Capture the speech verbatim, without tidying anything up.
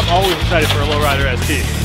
I'm always excited for a lowrider S T.